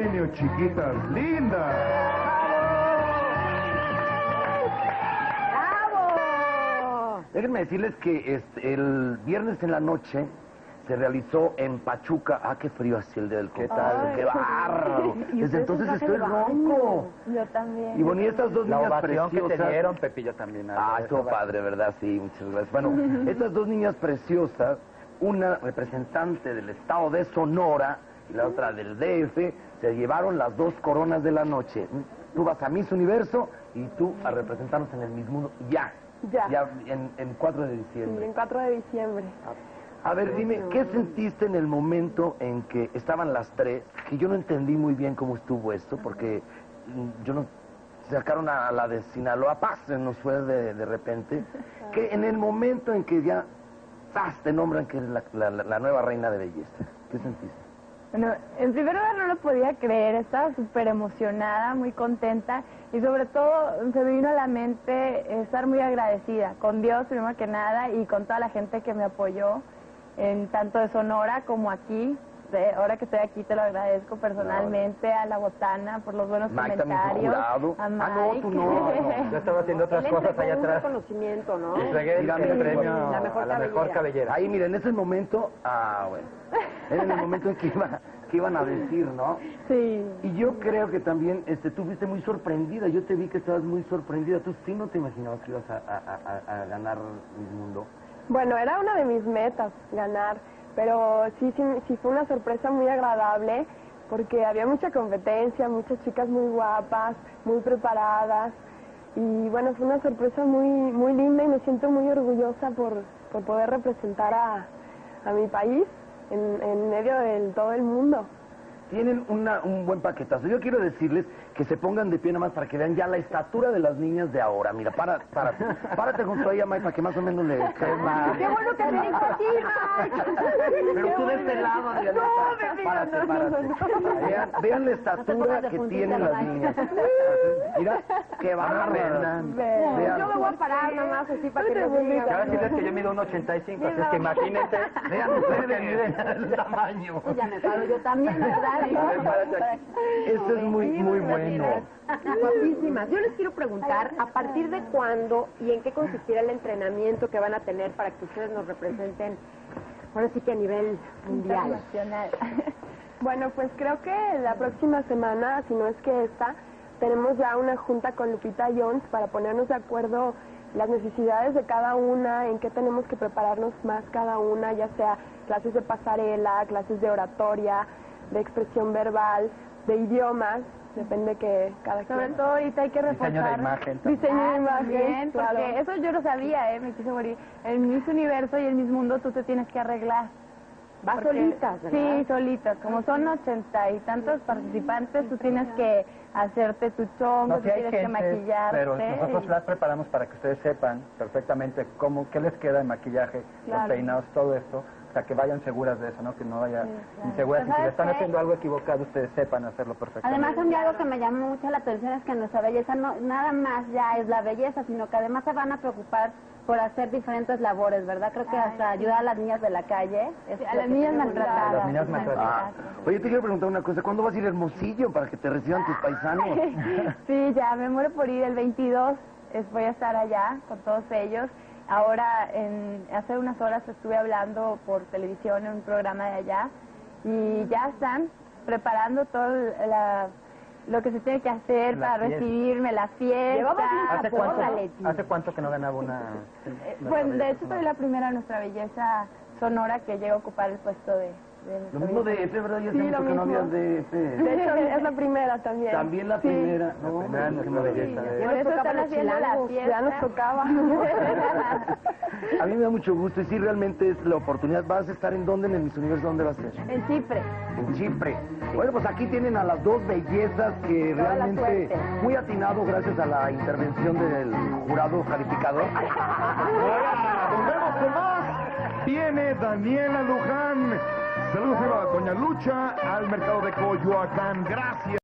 premio, chiquitas lindas. ¡Bravo! Déjenme decirles que el viernes en la noche se realizó en Pachuca. Ah, qué frío hacía el día del concurso. ¡Qué bárbaro! Desde entonces estoy ronco. Yo también. Y bueno, y estas dos La niñas ovación que preciosas... te dieron, Pepillo también. Ah, estuvo padre, ¿verdad? Sí, muchas gracias. Bueno, estas dos niñas preciosas, una representante del estado de Sonora y la otra del DF, se llevaron las dos coronas de la noche. Tú vas a Miss Universo y tú a representarnos en el Miss Mundo. Ya en 4 de diciembre. Sí, en 4 de diciembre. A ver, dime, ¿qué sentiste en el momento en que estaban las tres? Que yo no entendí muy bien cómo estuvo esto, porque yo no... Sacaron a la de Sinaloa, Paz, se nos fue de repente. Que en el momento en que ya te nombran que eres la nueva reina de belleza, ¿qué sentiste? Bueno, en primer lugar no lo podía creer, estaba súper emocionada, muy contenta y sobre todo se me vino a la mente estar muy agradecida con Dios primero que nada y con toda la gente que me apoyó, en tanto de Sonora como aquí. Ahora que estoy aquí te lo agradezco personalmente a la botana por los buenos Mike comentarios. A Mike. No, tú no. Yo estaba haciendo otras cosas allá atrás. Un reconocimiento, ¿no? Entregué el premio a la mejor cabellera. Ahí, miren, en ese momento, bueno, era en el momento en que iban a decir, ¿no? Sí. Y yo creo que también, tú fuiste muy sorprendida, yo te vi que estabas muy sorprendida, tú sí no te imaginabas que ibas a ganar el mundo. Bueno, era una de mis metas, ganar, pero sí fue una sorpresa muy agradable porque había mucha competencia, muchas chicas muy guapas, muy preparadas y bueno, fue una sorpresa muy linda y me siento muy orgullosa por poder representar a mi país en medio de todo el mundo. Tienen un buen paquetazo. Yo quiero decirles que se pongan de pie nada más para que vean ya la estatura de las niñas de ahora. Mira, párate junto a ella, Mike, para que más o menos le crees más. ¡Qué bueno que te dijo así, Mike! Pero tú de este lado, Adriana. Párate. Vean la estatura que tienen las niñas. Mira, qué bárbara. Yo me voy a parar nada más así para que lo digan. Quiero decirles que yo mido 1.85, así es que imagínense. Vean ustedes, miren el tamaño. Ya me paro yo también, ¿verdad? Esto es muy bueno. Guapísimas. Yo les quiero preguntar, ¿a partir de cuándo y en qué consistirá el entrenamiento que van a tener para que ustedes nos representen, ahora sí que a nivel mundial? Bueno, pues creo que la próxima semana, si no es que esta, tenemos ya una junta con Lupita Jones para ponernos de acuerdo las necesidades de cada una, en qué tenemos que prepararnos más cada una, ya sea clases de pasarela, clases de oratoria, de expresión verbal, de idiomas, depende que cada quien. Sobre todo ahorita hay que reforzar. Diseño de imagen. Diseño de imagen, bien, claro. Porque eso yo lo sabía, me quise morir. En Miss Universo y en Miss Mundo tú te tienes que arreglar. ¿Vas solitas, verdad? Sí, solitas. Como son 80 y tantos participantes, tú tienes que hacerte tu chongo, tú tienes que maquillarte. Pero nosotros las preparamos para que ustedes sepan perfectamente qué les queda de maquillaje, los peinados, todo esto, para que vayan seguras de eso, ¿no? Que no haya inseguras. Y si le están haciendo algo equivocado, ustedes sepan hacerlo perfectamente. Además, a mí algo que me llamó mucho la atención es que nuestra belleza no nada más ya es la belleza, sino que además se van a preocupar por hacer diferentes labores, ¿verdad? Creo que hasta ayudar a las niñas de la calle. A las niñas maltratadas. A las niñas maltratadas. Oye, te quiero preguntar una cosa. ¿Cuándo vas a ir a Hermosillo para que te reciban tus paisanos? Sí, ya me muero por ir el 22. Voy a estar allá con todos ellos. Ahora, hace unas horas estuve hablando por televisión en un programa de allá y ya están preparando todo lo que se tiene que hacer para recibirme, la fiesta. ¿Hace cuánto que no ganaba una? Pues de hecho soy la primera Nuestra Belleza Sonora que llega a ocupar el puesto de Lo mismo de F, ¿verdad? Ya sí, mucho que no habías de F. De hecho, es la primera también. También la primera. No, Nuestra Belleza. Por eso están haciendo la fiesta. Ya nos tocaba. A mí me da mucho gusto y sí, realmente es la oportunidad. ¿Vas a estar en dónde? ¿En el Miss Universo? ¿Dónde vas a ser? En Chipre. En Chipre. Bueno, pues aquí tienen a las dos bellezas que realmente muy atinado gracias a la intervención del jurado calificador. Volvemos con más. Viene Daniela Luján. Saludos a doña Lucha al mercado de Coyoacán. Gracias.